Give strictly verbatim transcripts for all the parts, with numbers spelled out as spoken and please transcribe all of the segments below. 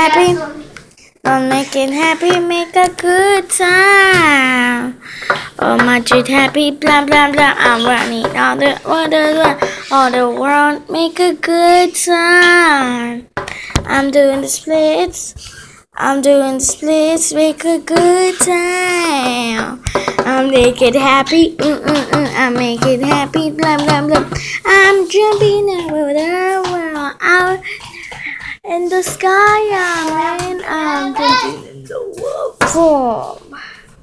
happy. Don't make it happy, make a good time. Oh, my treat happy, blah blah blah. I'm running all the all the all the world, make a good time. I'm doing the splits. I'm doing the splits, make a good time. I'm make it happy, mm mm mm. I make it happy, blah blah blah. I'm jumping over the world, out in the sky. I'm in, I'm jumping in the world form.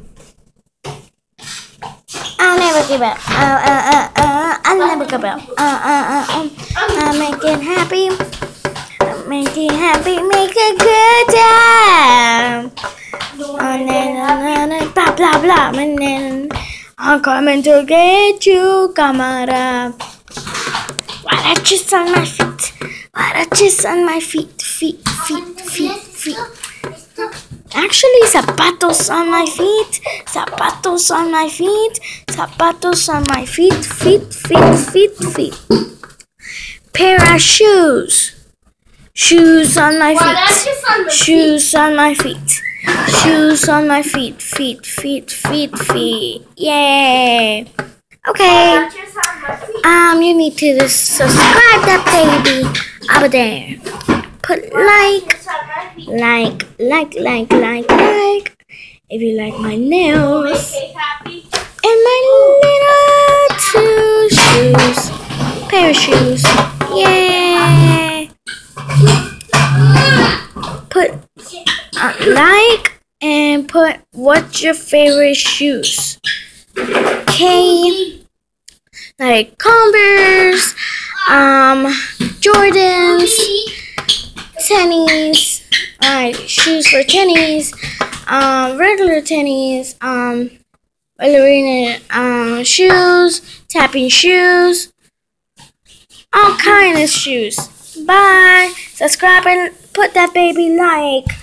I'll never give up. Uh, uh, uh, uh, I'll never give up. Uh, uh, uh, uh. I make it happy. Make it happy, make a good time. And then, and then, blah, blah, blah. And then, I'm coming to get you, camera. What a kiss on my feet. What a kiss on my feet. Feet, feet, feet, feet. Actually, zapatos on my feet. Zapatos on my feet. Zapatos on my feet. Feet, feet, feet, feet. Pair of shoes. Shoes on my feet. Shoes on my feet. Shoes on my feet. Feet, feet, feet, feet. Yay. Okay. Um, you need to subscribe that baby over there. Put like, like, like, like, like, like. If you like my nails and my little two shoes, pair of shoes. Yay. Put uh, like and put what's your favorite shoes. Okay, like Converse, um, Jordans, tennies, alright, shoes for tennies, um, regular tennies, um, ballerina um shoes, tapping shoes, all kind of shoes. Bye. Subscribe and put that baby like.